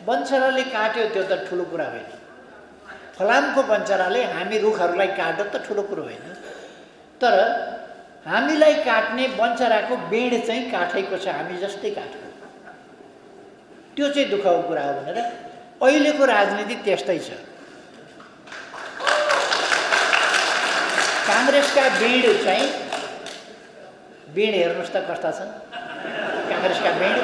वनचराले काट्यो त्यो त ठुलो कुरा होइन। फलामको वनचराले हामी रुखहरूलाई काट्यो त ठुलो कुरो होइन। तर हामीलाई काट्ने वनचराको बेड चाहिँ काठैको छ, हामी जस्तै काठको, त्यो चाहिँ दुःखको कुरा हो भनेर अहिलेको राजनीति त्यस्तै छ। काङ्ग्रेसका बेड चाहिँ बेड हेर्नुहोस् त कस्ता छन् काङ्ग्रेसका बेड।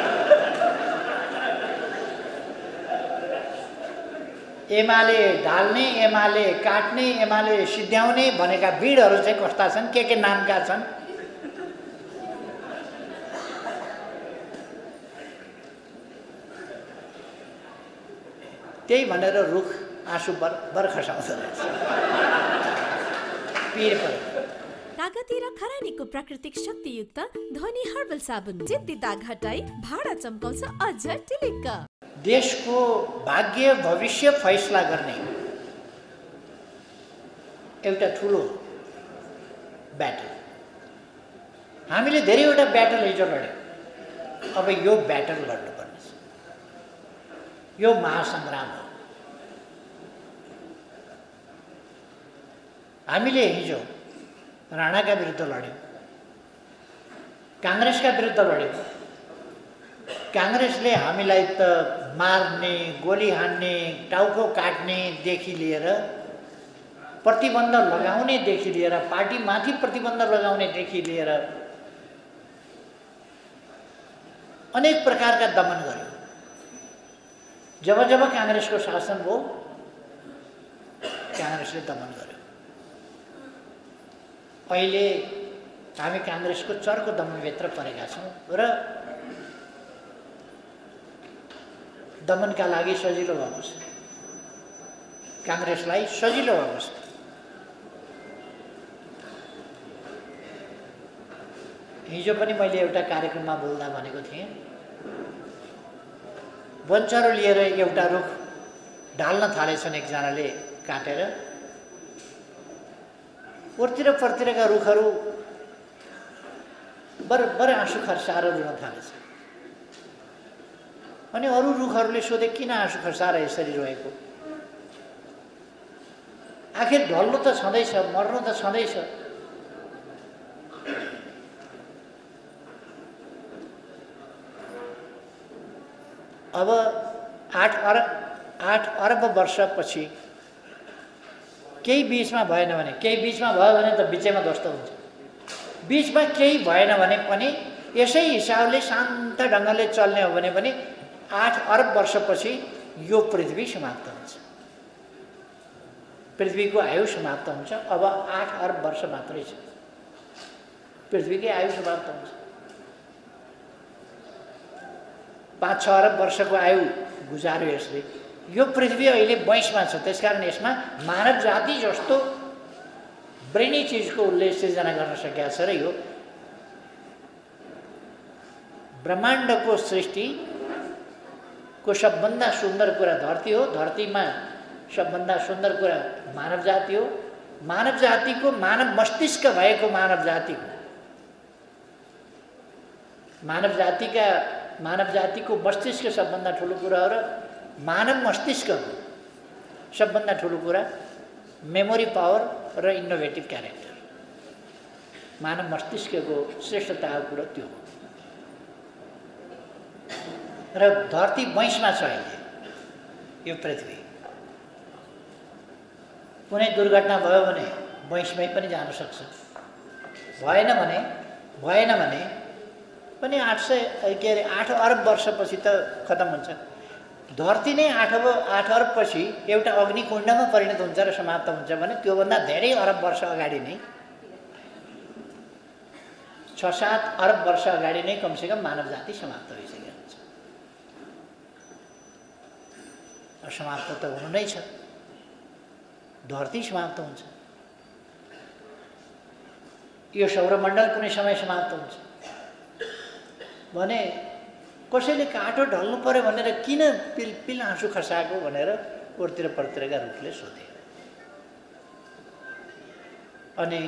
एमाले ढाल्ने, एमाले काट्ने, एमाले सिद्ध्याउने भनेका बिडहरू चाहिँ कस्ता छन्, के नामका छन्। त्यही भनेर रुख आँसु बर्खसाउँदो रहेछ, पिर पऱ्यो। कागती र खरानीको प्राकृतिक शक्तियुक्त ध्वनि हर्बल साबुन जिद्दी दाग हटाई भाडा चम्काउँछ अझ टिलिक्क। देशको भाग्य भविष्य फैसला गर्ने एउटा ठुलो ब्याटल, हामीले धेरैवटा ब्याटल हिजो लड्यौँ, अब यो ब्याटल लड्नुपर्ने छ, यो महासङ्ग्राम हो। हामीले हिजो राणाका विरुद्ध लड्यौँ, काङ्ग्रेसका विरुद्ध लड्यौँ। काङ्ग्रेसले हामीलाई त मार्ने, गोली हान्ने, टाउको काट्नेदेखि लिएर प्रतिबन्ध लगाउनेदेखि लिएर पार्टीमाथि प्रतिबन्ध लगाउनेदेखि लिएर अनेक प्रकारका दमन गर्यो। जब जब काङ्ग्रेसको शासन भयो काङ्ग्रेसले दमन गर्यो। अहिले हामी काङ्ग्रेसको चर्को दमनभित्र परेका छौँ र दमनका लागि सजिलो भएको छ, काङ्ग्रेसलाई सजिलो भएको छ। हिजो पनि मैले एउटा कार्यक्रममा बोल्दा भनेको थिएँ, वनचरो लिएर एउटा रुख ढाल्न थालेछन् एकजनाले काटेर, ओरतिर परतिरका रुखहरू बरबर आँसु खर्साएर रुन थालेछ। अनि अरू रुखहरूले सोधे किन आँसु खर्साएर यसरी रोएको? आखिर ढल्नु त छँदैछ, मर्नु त छँदैछ। अब 8 अरब वर्षपछि केही बिचमा भएन भने, केही बिचमा भयो भने त बिचैमा ध्वस्त हुन्छ, बिचमा केही भएन भने पनि यसै हिसाबले शान्त ढङ्गले चल्ने हो भने पनि 8 अरब वर्षपछि यो पृथ्वी समाप्त हुन्छ, पृथ्वीको आयु समाप्त हुन्छ। अब 8 अरब वर्ष मात्रै छ, पृथ्वीकै आयु समाप्त हुन्छ। 5-6 अरब वर्षको आयु गुजार्यो यसले। यो पृथ्वी अहिले 22मा छ, त्यसकारण यसमा मानव जाति जस्तो ब्रेनी चिजको उसले सृजना गर्न सकेका छ र यो ब्रह्माण्डको सृष्टिको सबभन्दा सुन्दर कुरा धरती हो, धरतीमा सबभन्दा सुन्दर कुरा मानव जाति हो। मानव जातिको, मानव मस्तिष्क भएको मानव जातिको, मानव जातिको मस्तिष्क सबभन्दा ठुलो कुरा हो र मानव मस्तिष्कको सबभन्दा ठुलो कुरा मेमोरी पावर र इनोभेटिभ क्यारेक्टर, मानव मस्तिष्कको श्रेष्ठताको कुरा त्यो हो। र धरती 22मा छ अहिले यो पृथ्वी। कुनै दुर्घटना भयो भने 22मै पनि जान सक्छ, भएन भने पनि 8 अरब वर्षपछि त खतम हुन्छ। धरती नै 8 अरब पछि एउटा अग्निकुण्डमा परिणत हुन्छ र समाप्त हुन्छ भने त्योभन्दा धेरै अरब वर्ष अगाडि नै, 6-7 अरब वर्ष अगाडि नै कमसेकम मानव जाति समाप्त भइसकेको हुन्छ। समाप्त त हुनु नै छ, धरती समाप्त हुन्छ, यो सौरमण्डल कुनै समय समाप्त हुन्छ भने कसैले काठो ढल्नु पर्यो भनेर किन पिल आँसु खसाएको भनेर ओरतिर परतिरका रुखले सोधे। अनि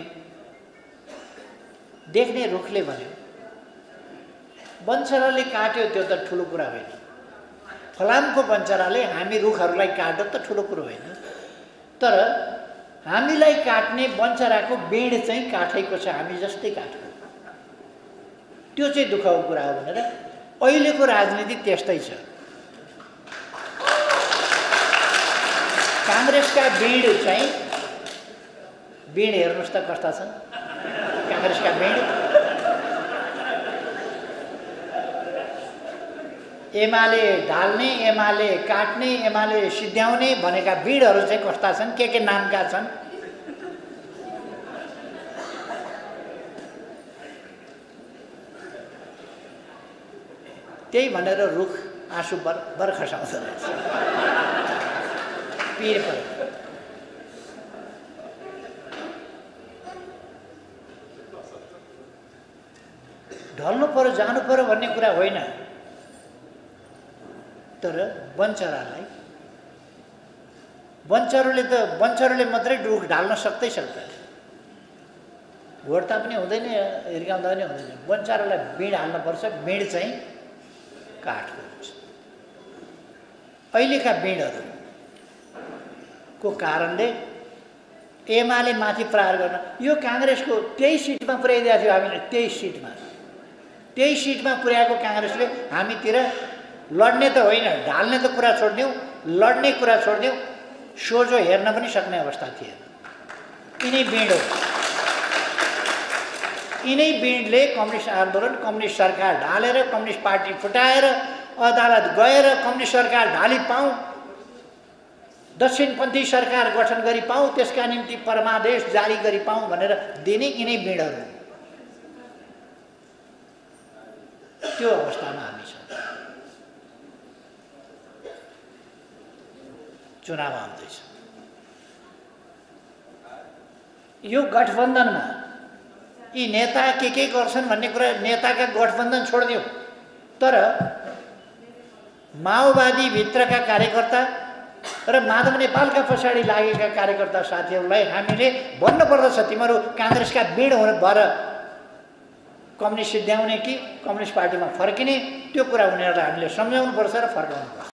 देख्ने रुखले भन्यो वनचराले काट्यो त्यो त ठुलो कुरा होइन, फलामको बन्चराले हामी रुखहरूलाई काट्यो त ठुलो कुरो होइन, तर हामीलाई काट्ने बन्चराको बेड चाहिँ काठैको छ, हामी जस्तै काठको। त्यो चाहिँ दुःखको कुरा हो भनेर अहिलेको राजनीति त्यस्तै छ। काङ्ग्रेसका बेड चाहिँ बेड हेर्नुहोस् त कस्ता छन् काङ्ग्रेसका बेड। एमाले ढाल्ने, एमाले काट्ने, एमाले सिद्ध्याउने भनेका बिडहरू चाहिँ कस्ता छन्, के नामका छन्। त्यही भनेर रुख आँसु बर्खसाउँदो रहेछ, पिर पऱ्यो। ढल्नु पर्यो जानु पर्यो भन्ने कुरा होइन, तर बन्चरोले मात्रै रुख ढाल्न सक्दैन। घोड्ता पनि हुँदैन, हिर्काउँदा पनि हुँदैन। बन्चरोलाई बिँड हाल्नुपर्छ, बिँड चाहिँ काठको हुन्छ। अहिलेका बिँडहरूको कारणले एमाले माथि प्रहार गर्न, यो काङ्ग्रेसको 23 सिटमा पुर्याइदिएको थियो हामीले। 23 सिटमा पुर्याएको काङ्ग्रेसले हामीतिर लड्ने त होइन, ढाल्ने त कुरा छोड्दिउँ, लड्ने कुरा छोड्दिउँ, सोझो हेर्न पनि सक्ने अवस्था थिएन। यिनै बिँड हो, यिनै बिँडले कम्युनिस्ट आन्दोलन, कम्युनिस्ट सरकार ढालेर, कम्युनिस्ट पार्टी फुटाएर, अदालत गएर कम्युनिस्ट सरकार ढाली पाऊँ, दक्षिणपन्थी सरकार गठन गरी पाऊँ, त्यसका निम्ति परमादेश जारी गरी पाऊँ भनेर दिने यिनै बिँडहरू। त्यो अवस्थामा हामी छौँ। चुनाव आउँदैछ, यो गठबन्धनमा यी नेता के गर्छन् भन्ने कुरा, नेताका गठबन्धन छोडिदियो, तर माओवादी भित्रका कार्यकर्ता र माधव नेपालका पछाडि लागेका कार्यकर्ता साथीहरूलाई हामीले भन्नुपर्दछ, तिमीहरू काङ्ग्रेसका बिँड भएर कम्युनिस्ट सिद्ध्याउने कि कम्युनिस्ट पार्टीमा फर्किने, त्यो कुरा उनीहरूलाई हामीले सम्झाउनुपर्छ र फर्काउनुपर्छ।